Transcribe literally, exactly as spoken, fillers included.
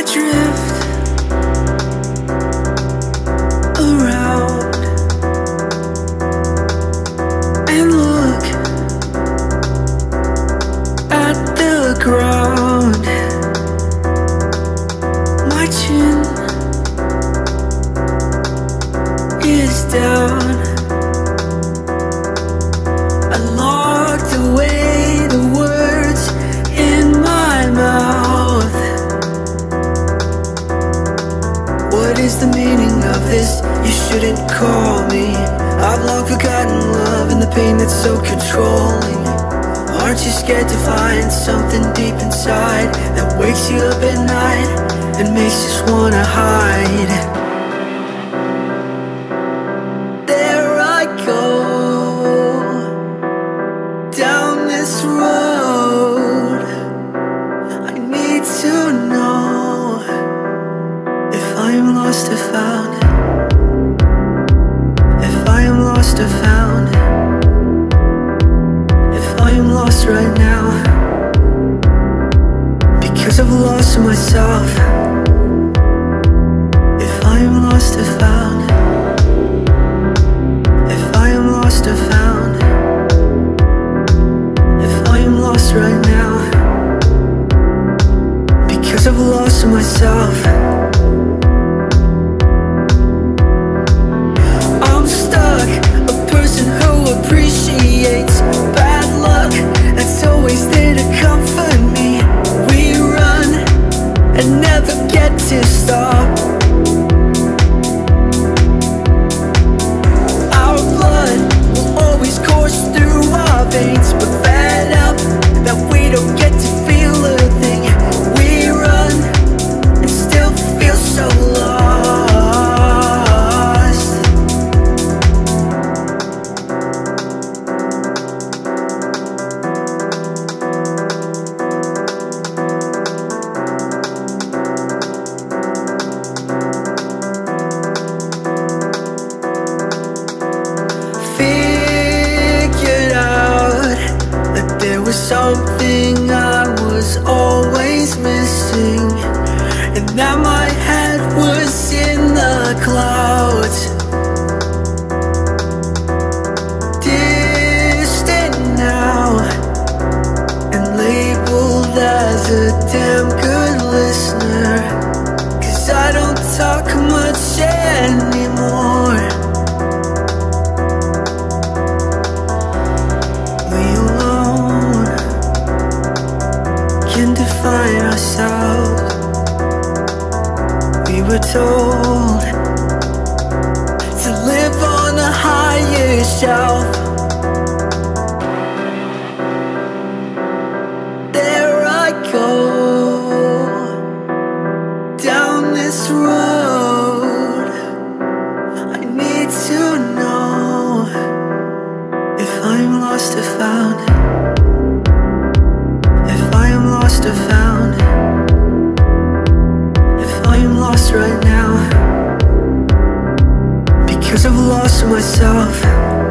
drift around and look at the ground. My chin is down. I locked away the words in my mouth. What is the meaning of this? You shouldn't call me. I've long forgotten love and the pain that's so controlling. Aren't you scared to find something deep inside that wakes you up at night and makes you just wanna hide? There I go, down this road. I need to know if I am lost or found. If I am lost or found. If I am lost right now, because I've lost myself. If I am lost or found. If I am lost or found. If I am lost right now, because I've lost myself. I'm stuck, a person who appreciates bad luck, that's always there to comfort me. We run and never get to stop. Our blood will always course through our veins, but fed up that we don't get to feel a thing. We run and still feel so lost. Figured out that there was something I was always missing, and that my head was in the clouds. Distant now, and labeled as a damn good listener, 'cause I don't talk much anymore. We alone can define ourselves. We were told to live on a higher shelf. There I go, down this road. I need to know if I'm lost or found. If I am lost or found. If I am lost right now, because I've lost myself.